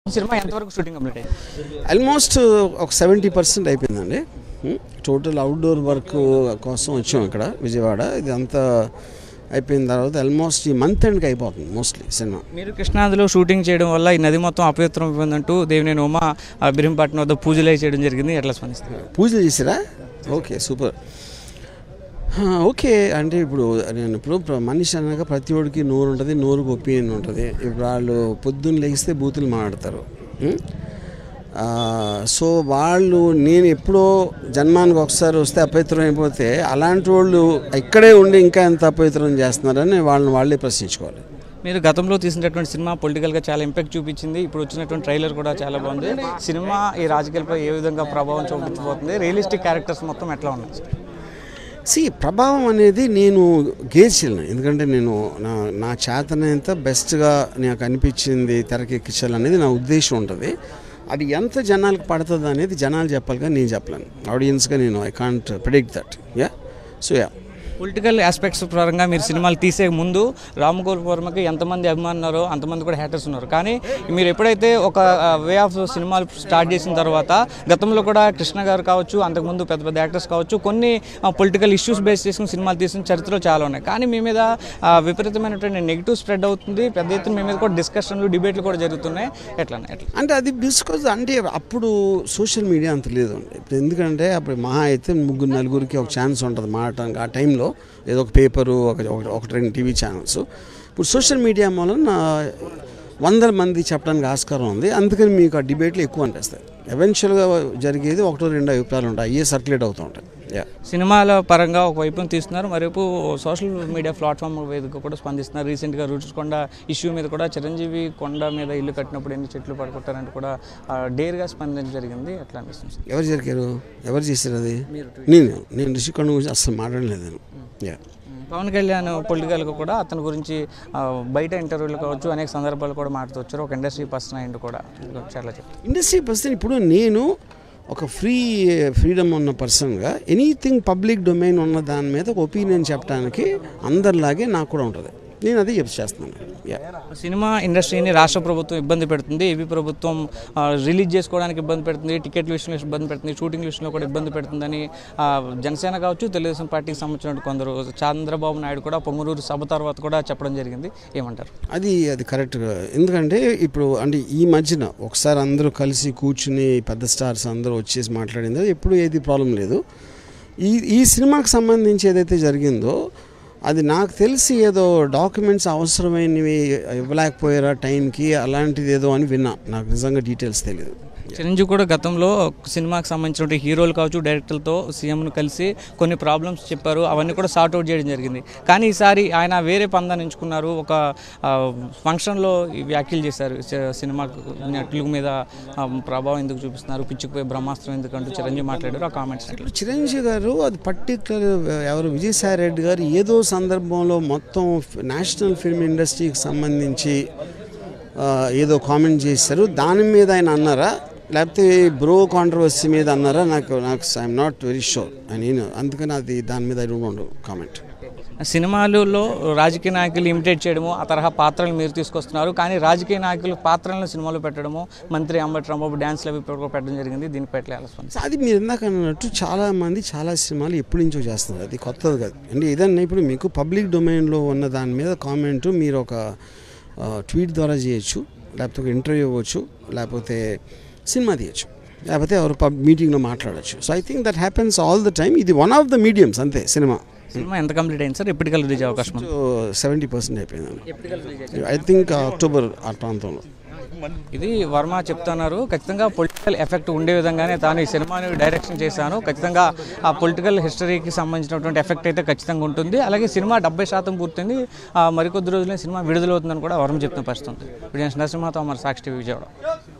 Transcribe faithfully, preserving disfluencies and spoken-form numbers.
Cinema ఎంతవరకు shooting complete అయింది? Almost ఒక సెవెంటీ పర్సెంట్ అయిపోయిందండి. టోటల్ అవుట్డోర్ వర్క్ కోసం వచ్చాం ఇక్కడ విజయవాడ. ఇది అంతా అయిపోయిన తర్వాత ఆల్మోస్ట్ ఈ మంత్ ఎండ్కి అయిపోతుంది మోస్ట్లీ సినిమా. మీరు కృష్ణానదిలో షూటింగ్ చేయడం వల్ల ఈ నది మొత్తం అపవిత్రం అయిపోయిందంటూ దేవినేని ఉమా బిరింపట్నం వద్ద పూజలు చేయడం జరిగింది. ఎట్లా స్పందిస్తారు? పూజలు చేసిరా? Okay, super. ఓకే, అంటే ఇప్పుడు నేను ఇప్పుడు మనిషి అనగా ప్రతి ఒడికి నోరు ఉంటుంది, నోరుకు ఒపీనియన్ ఉంటుంది. ఇప్పుడు వాళ్ళు పొద్దున్న లేస్తే బూతులు మాట్లాడతారు. సో వాళ్ళు నేను ఎప్పుడో జన్మానికి ఒకసారి వస్తే అపవిత్రం అయిపోతే అలాంటి వాళ్ళు ఇక్కడే ఉండి ఇంకా ఎంత అపవిత్రం చేస్తున్నారని వాళ్ళని వాళ్ళే ప్రశ్నించుకోవాలి. మీరు గతంలో తీసినటువంటి సినిమా పొలిటికల్గా చాలా ఇంపాక్ట్ చూపించింది. ఇప్పుడు వచ్చినటువంటి ట్రైలర్ కూడా చాలా బాగుంది. సినిమా ఈ రాజకీయాలపై ఏ విధంగా ప్రభావం చూపించబోతుంది? రియలిస్టిక్ క్యారెక్టర్స్ మొత్తం ఎట్లా ఉన్నాయి సార్? సి ప్రభావం అనేది నేను గేజ్ చేయలేను, ఎందుకంటే నేను నా నా చేతనంత బెస్ట్గా నాకు అనిపించింది తెరకెక్కించాలనేది నా ఉద్దేశం ఉంటుంది. అది ఎంత జనాలకు పడుతుంది అనేది జనాలు చెప్పాలి, కానీ నేను చెప్పలేను. ఆడియన్స్గా నేను I can't predict that. Ya so ya political aspects పరంగా మీరు సినిమాలు తీసే ముందు గోపాల్ వర్మకి ఎంతమంది అభిమానున్నారో అంతమంది కూడా హ్యాటర్స్ ఉన్నారు. కానీ మీరు ఎప్పుడైతే ఒక వే ఆఫ్ సినిమాలు స్టార్ట్ చేసిన తర్వాత గతంలో కూడా కృష్ణ గారు కావచ్చు, అంతకుముందు పెద్ద పెద్ద యాక్టర్స్ కావచ్చు, కొన్ని పొలిటికల్ ఇష్యూస్ బేస్ చేసుకుని సినిమాలు తీసిన చరిత్రలో చాలా ఉన్నాయి. కానీ మీ మీద విపరీతమైనటువంటి నెగిటివ్ స్ప్రెడ్ అవుతుంది. పెద్ద ఎత్తున మీ మీద కూడా డిస్కషన్లు, డిబేట్లు కూడా జరుగుతున్నాయి. ఎట్లా ఎట్లా అంటే అది బికాజ్ అంటే అప్పుడు సోషల్ మీడియా అంత లేదు. ఇప్పుడు ఎందుకంటే అప్పుడు మహా అయితే ముగ్గురు నలుగురికి ఒక ఛాన్స్ ఉంటుంది మాట్లాడడానికి. ఆ టైంలో ఏదో ఒక పేపరు, ఒక ఒకటి రెండు టీవీ ఛానల్స్. ఇప్పుడు సోషల్ మీడియా మూలన వందల మంది చెప్పడానికి ఆస్కారం ఉంది. అందుకని మీకు ఆ డిబేట్లు ఎక్కువ అనిపిస్తాయి. ఎవెన్చువల్గా జరిగేది ఒకటో రెండు అభిప్రాయాలు ఉంటాయి, అయ్యే సర్క్యులేట్ అవుతూ ఉంటాయి. సినిమాల పరంగా ఒకవైపు తీస్తున్నారు, మరోవైపు సోషల్ మీడియా ప్లాట్ఫామ్ వేదిక కూడా స్పందిస్తున్నారు. రీసెంట్గా రూట్స్ కొండ ఇష్యూ మీద కూడా చిరంజీవి కొండ మీద ఇల్లు కట్టినప్పుడు ఎన్ని చెట్లు పడుకుంటారంటే కూడా డేర్గా స్పందించడం జరిగింది. ఎట్లా అనిపిస్తుంది? ఎవరు జరిగారు? ఎవరు చేశారు అది? నేను నేను రిషికొండ గురించి అసలు మాట్లాడలేదు. యా పవన్ కళ్యాణ్ పొలిటికల్గా కూడా అతని గురించి బయట ఇంటర్వ్యూలు కావచ్చు అనేక సందర్భాలు కూడా మాట్లాడవచ్చు. ఒక ఇండస్ట్రీ పర్సన్ అయ్యిండు కూడా చాలా చెప్తాను. ఇండస్ట్రీ పర్సన్ ఇప్పుడు నేను ఒక ఫ్రీ ఫ్రీడమ్ ఉన్న పర్సన్గా ఎనీథింగ్ పబ్లిక్ డొమైన్ ఉన్న దాని మీద ఒక ఒపీనియన్ చెప్పడానికి అందరిలాగే నాకు కూడా ఉంటుంది. నేను అదే చెప్పి చేస్తున్నాను. సినిమా ఇండస్ట్రీని రాష్ట్ర ప్రభుత్వం ఇబ్బంది పెడుతుంది, ఏపీ ప్రభుత్వం రిలీజ్ చేసుకోవడానికి ఇబ్బంది పెడుతుంది, టికెట్ల విషయంలో ఇబ్బంది పెడుతుంది, షూటింగ్ విషయంలో కూడా ఇబ్బంది పెడుతుందని జనసేన కావచ్చు, తెలుగుదేశం పార్టీకి సంబంధించిన కొందరు, చంద్రబాబు నాయుడు కూడా పొంగనూరు సభ తర్వాత కూడా చెప్పడం జరిగింది. ఏమంటారు? అది అది కరెక్ట్గా, ఎందుకంటే ఇప్పుడు అంటే ఈ మధ్యన ఒకసారి అందరూ కలిసి కూర్చుని పెద్ద స్టార్స్ అందరూ వచ్చేసి మాట్లాడిందో ఎప్పుడు ఏది ప్రాబ్లం లేదు. ఈ ఈ సినిమాకి సంబంధించి ఏదైతే జరిగిందో అది నాకు తెలిసి ఏదో డాక్యుమెంట్స్ అవసరమైనవి ఇవ్వలేకపోయారా టైంకి, అలాంటిది ఏదో అని విన్నా. నాకు నిజంగా డీటెయిల్స్ తెలియదు. చిరంజీవి కూడా గతంలో సినిమాకి సంబంధించిన హీరోలు కావచ్చు, డైరెక్టర్లతో సీఎంను కలిసి కొన్ని ప్రాబ్లమ్స్ చెప్పారు, అవన్నీ కూడా సార్ట్ అవుట్ చేయడం జరిగింది. కానీ ఈసారి ఆయన వేరే పందాన్ని ఎంచుకున్నారు. ఒక ఫంక్షన్లో వ్యాఖ్యలు చేశారు, సినిమా తెలుగు మీద ప్రభావం ఎందుకు చూపిస్తున్నారు, పిచ్చిపోయి బ్రహ్మాస్త్రం ఎందుకంటూ చిరంజీవి మాట్లాడారు. ఆ కామెంట్స్ చిరంజీవి గారు అది పర్టికులర్ ఎవరు విజయసాయి రెడ్డి గారు ఏదో సందర్భంలో మొత్తం నేషనల్ ఫిల్మ్ ఇండస్ట్రీకి సంబంధించి ఏదో కామెంట్ చేశారు. దాని మీద ఆయన అన్నారా, లేకపోతే బ్రో కాంట్రవర్సీ మీద అన్నారా, నాకు నాకు ఐఎమ్ నాట్ వెరీ షూర్. నేను అందుకని అది దాని మీద ఐ డోంట్ కామెంట్. సినిమాలలో రాజకీయ నాయకులు ఇమిటేట్ చేయడము, ఆ తరహా పాత్రలు మీరు తీసుకొస్తున్నారు. కానీ రాజకీయ నాయకులు పాత్రలను సినిమాలో పెట్టడము, మంత్రి అంబటి రాంబాబు డ్యాన్స్లు అవి పెట్టడం జరిగింది. దీనిపై ఎట్లా ఆలోచన? అది మీరు ఇందాక అన్నట్టు చాలామంది చాలా సినిమాలు ఎప్పటి నుంచో చేస్తున్నారు, అది కొత్తది కాదు. అంటే ఏదన్నా ఇప్పుడు మీకు పబ్లిక్ డొమైన్లో ఉన్న దాని మీద కామెంటు మీరు ఒక ట్వీట్ ద్వారా చేయొచ్చు, లేకపోతే ఒక ఇంటర్వ్యూ ఇవ్వచ్చు, లేకపోతే సినిమా తీయచ్చు, లేకపోతే ఎవరు పబ్ మీటింగ్లో మాట్లాడచ్చు. So I think that happens all the time. ఇది వన్ ఆఫ్ ద మీడియమ్స్ అంతే. సినిమా సినిమా ఎంత కంప్లీట్ అయింది సార్? ఎప్పటికల్ రిలీజ్ అవకాశం? సెవెంటీ పర్సెంట్ అయిపోయింది. ఐ థింక్ అక్టోబర్ ఆ ప్రాంతంలో. ఇది వర్మ చెప్తున్నారు. ఖచ్చితంగా పొలిటికల్ ఎఫెక్ట్ ఉండే విధంగానే తాను ఈ సినిమాని డైరెక్షన్ చేశాను. ఖచ్చితంగా ఆ పొలిటికల్ హిస్టరీకి సంబంధించినటువంటి ఎఫెక్ట్ అయితే ఖచ్చితంగా ఉంటుంది. అలాగే సినిమా డెబ్బై శాతం పూర్తయింది, మరికొద్ది రోజులే సినిమా విడుదలవుతుందని కూడా వర్మ చెప్తున్న పరిస్థితి ఉంది. నరసింహతో మరి సాక్షి టీవీ విజయవాడ.